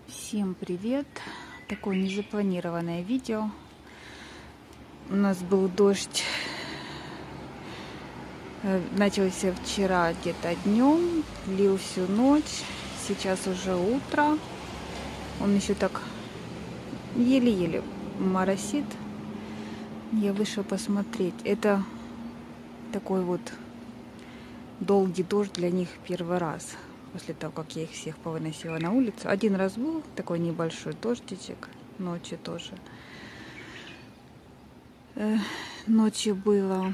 Всем привет! Такое незапланированное видео. У нас был дождь. Начался вчера где-то днем, лил всю ночь. Сейчас уже утро. Он еще так еле-еле моросит. Я вышла посмотреть. Это такой вот долгий дождь для них первый раз. После того, как я их всех повыносила на улицу. Один раз был такой небольшой дождичек. Ночью тоже. Ночью было...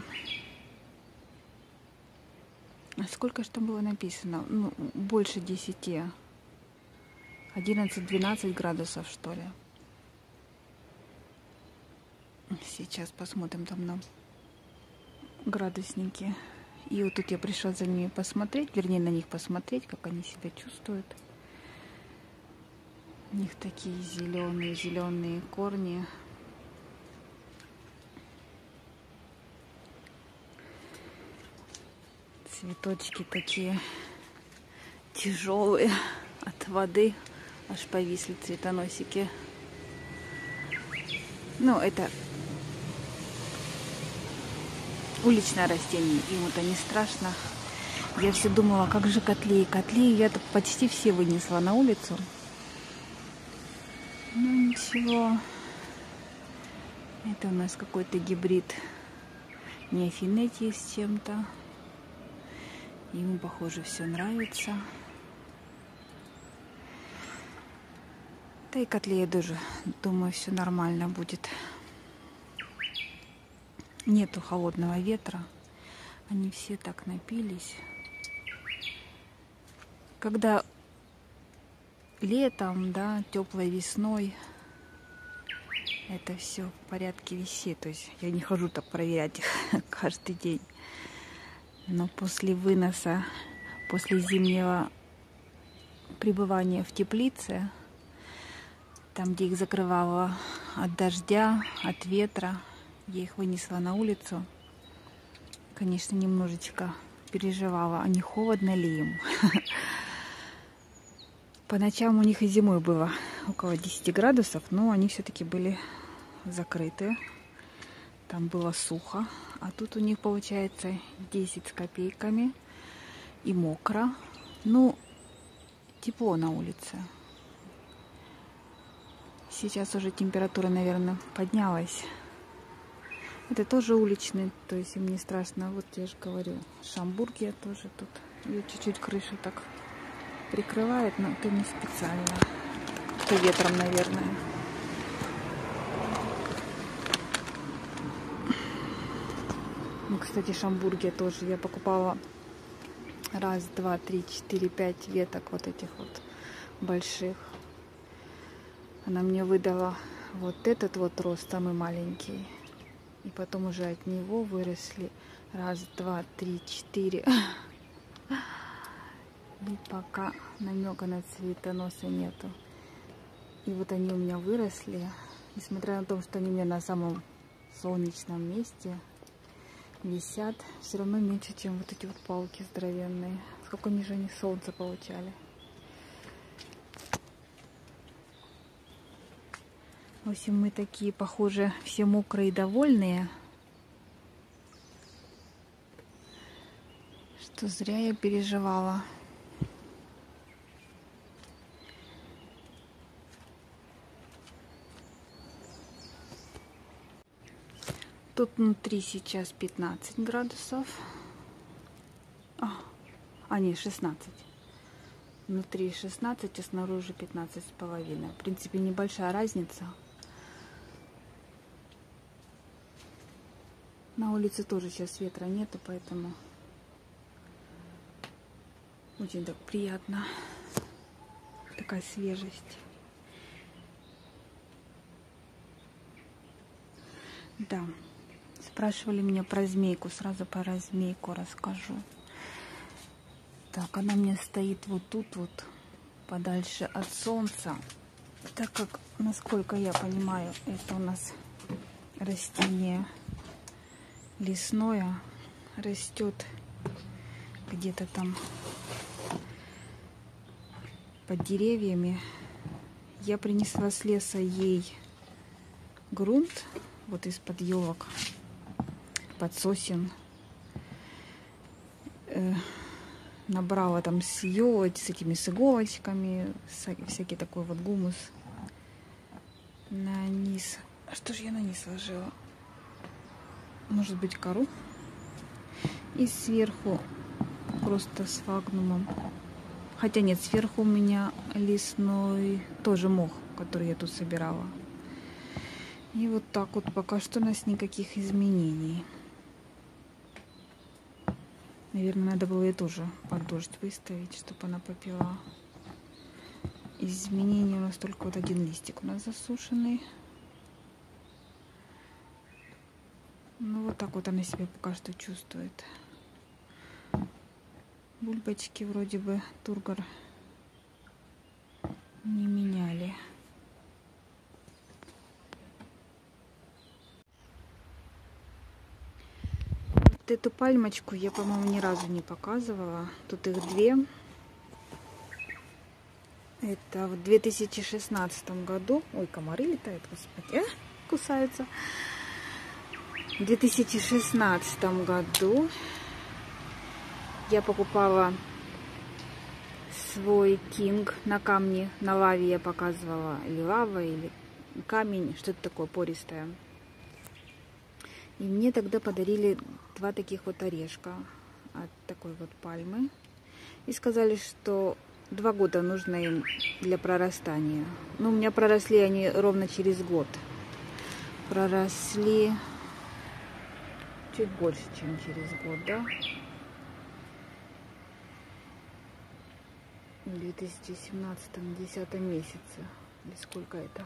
Сколько же там было написано? Ну, больше 10. 11-12 градусов, что ли. Сейчас посмотрим там на градусники. И вот тут я пришла за ними посмотреть, вернее, на них посмотреть, как они себя чувствуют. У них такие зеленые корни. Цветочки такие тяжелые от воды. Аж повисли цветоносики. Ну, это уличное растение, им это не страшно. Я все думала, как же котлеи. Котлеи я почти все вынесла на улицу. Ну ничего. Это у нас какой-то гибрид неофинетии с чем-то. Ему, похоже, все нравится. Да и котлея тоже, думаю, все нормально будет. Нету холодного ветра. Они все так напились. Когда летом, да, теплой весной, это все в порядке висит. То есть я не хожу так проверять их каждый день. Но после выноса, после зимнего пребывания в теплице, там, где их закрывало от дождя, от ветра, я их вынесла на улицу. Конечно, немножечко переживала, а не холодно ли им. По ночам у них и зимой было около 10 градусов, но они все-таки были закрыты. Там было сухо. А тут у них получается 10 с копейками и мокро. Ну, тепло на улице. Сейчас уже температура, наверное, поднялась. Это тоже уличный, то есть им не страшно. Вот я же говорю, Шамбургия тоже тут. Ее чуть-чуть крышу так прикрывает, но это не специально. Это ветром, наверное. Ну, кстати, Шамбургия тоже. Я покупала 1, 2, 3, 4, 5 веток вот этих вот больших. Она мне выдала вот этот вот рост, самый маленький. И потом уже от него выросли 1, 2, 3, 4. И пока намека на цветоноса нету. И вот они у меня выросли. Несмотря на то, что они у меня на самом солнечном месте висят, все равно меньше, чем вот эти вот палки здоровенные. Сколько они же они солнца получали. В общем, мы такие, похоже, все мокрые и довольные, что зря я переживала. Тут внутри сейчас 15 градусов. Нет, 16. Внутри 16, а снаружи 15,5. В принципе, небольшая разница. На улице тоже сейчас ветра нету, поэтому очень так приятно. Такая свежесть. Да. Спрашивали меня про змейку. Сразу про змейку расскажу. Так, она у меня стоит вот тут вот, подальше от солнца. Так как, насколько я понимаю, это у нас растение лесное, растет где-то там под деревьями. Я принесла с леса ей грунт, вот из-под елок, под сосен. Набрала там с этими с иголочками, всякий такой вот гумус на низ. Что же я на низ ложила? Может быть, кору? И сверху просто сфагнумом. Хотя нет, сверху у меня лесной тоже мох, который я тут собирала. И вот так вот пока что у нас никаких изменений. Наверное, надо было ее тоже под дождь выставить, чтобы она попила. Изменений у нас только вот один листик у нас засушенный. Ну вот так вот она себя пока что чувствует. Бульбочки вроде бы тургор не меняли. Вот эту пальмочку я, по-моему, ни разу не показывала. Тут их две. Это в 2016 году. Ой, комары летают, господи, кусаются. В 2016 году я покупала свой кинг на камне, на лаве я показывала, или лава, или камень, что-то такое пористое. И мне тогда подарили два таких вот орешка от такой вот пальмы. И сказали, что 2 года нужно им для прорастания. Ну, у меня проросли они ровно через год. Проросли чуть больше, чем через год, да? В 2017 10 месяце. Или сколько это?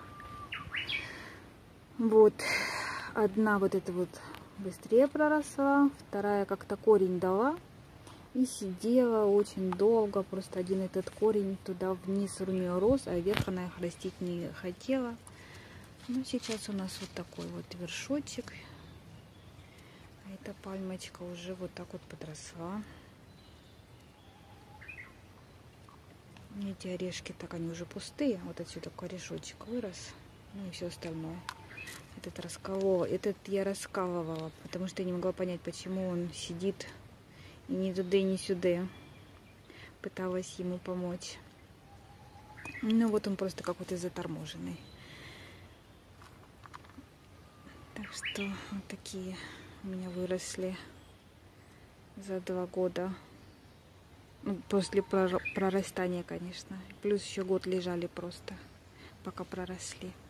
Вот. Одна вот эта вот быстрее проросла, вторая как-то корень дала и сидела очень долго. Просто один этот корень туда вниз у нее рос, а вверх она их растить не хотела. Ну, сейчас у нас вот такой вот вершочек. А эта пальмочка уже вот так вот подросла. Эти орешки, так они уже пустые. Вот отсюда корешочек вырос. Ну и все остальное. Этот я раскалывала, потому что я не могла понять, почему он сидит и ни туда, ни сюда. Пыталась ему помочь. Ну вот он просто какой-то заторможенный. Так что вот такие у меня выросли за 2 года. Ну, после прорастания, конечно. Плюс еще год лежали просто, пока проросли.